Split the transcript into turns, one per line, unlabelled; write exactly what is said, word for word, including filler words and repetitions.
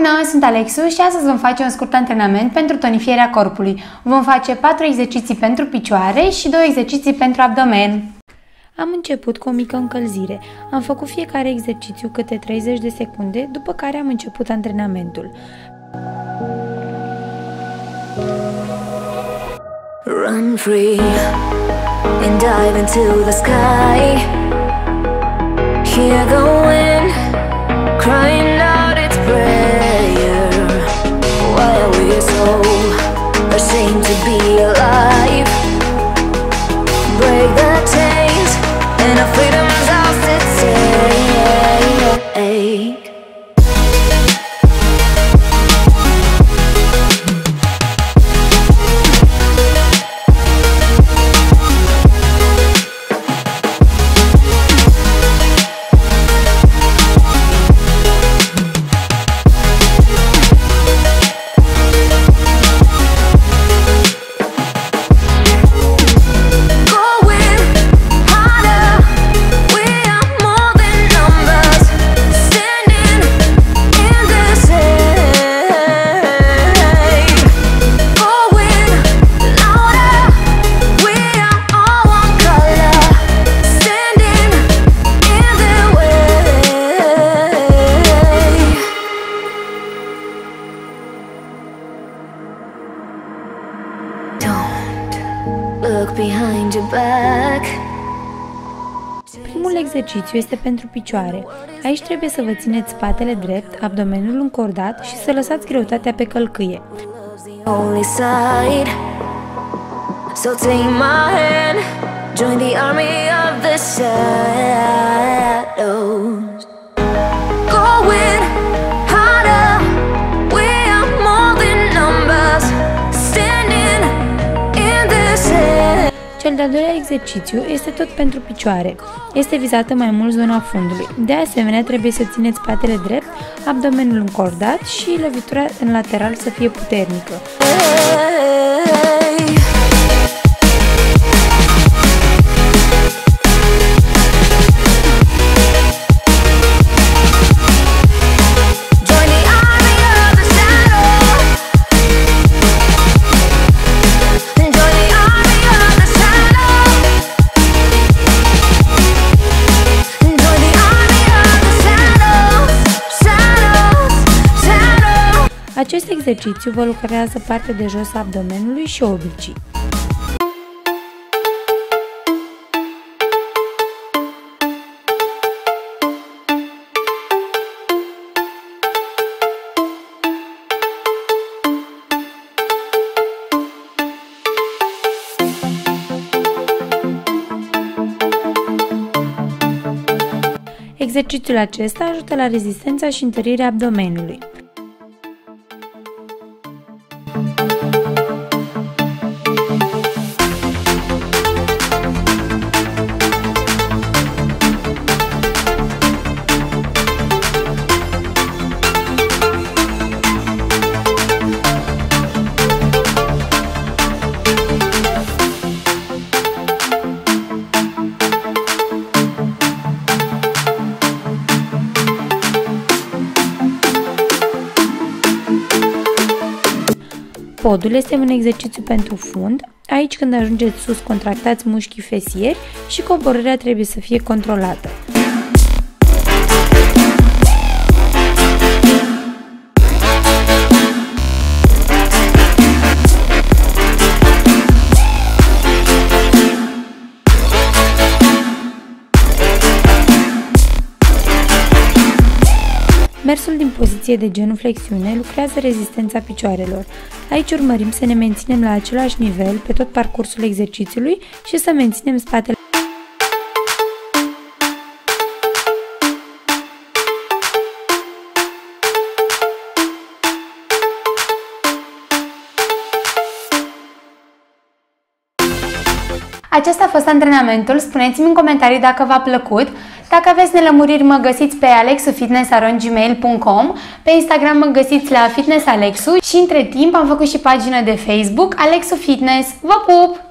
Bună, sunt Alexu și astăzi vom face un scurt antrenament pentru tonifierea corpului. Vom face patru exerciții pentru picioare și două exerciții pentru abdomen. Am început cu o mică încălzire. Am făcut fiecare exercițiu câte treizeci de secunde, după care am început antrenamentul.
Run free and dive into the sky. Hear the wind crying out its prayer. Why are we so ashamed to be alive? Break the chains and our freedom's ours to take. Look behind your back.
Primul exercițiu este pentru picioare. Aici trebuie să vă țineți spatele drept, abdomenul încordat și să lăsați greutatea pe călcâie.
Only side. So take my hand, join the army of the shadows. Going harder, we are more than numbers. Standing in this air.
Cel de-al doilea exercițiu este tot pentru picioare. Este vizată mai mult zona fundului. De asemenea, trebuie să țineți spatele drept, abdomenul încordat și lovitura în lateral să fie puternică. Acest exercițiu vă lucrează partea de jos a abdomenului și oblicii. Exercițiul acesta ajută la rezistența și întărirea abdomenului. Podul este un exercițiu pentru fund. Aici, când ajungeți sus, contractați mușchii fesieri și coborârea trebuie să fie controlată. Mersul din poziție de genuflexiune lucrează rezistența picioarelor. Aici urmărim să ne menținem la același nivel pe tot parcursul exercițiului și să menținem spatele. Acesta a fost antrenamentul. Spuneți-mi în comentarii dacă v-a plăcut. Dacă aveți nelămuriri, mă găsiți pe alexufitness arond gmail punct com, pe Instagram mă găsiți la fitnessalexu și între timp am făcut și pagină de Facebook Alexu Fitness. Vă pup!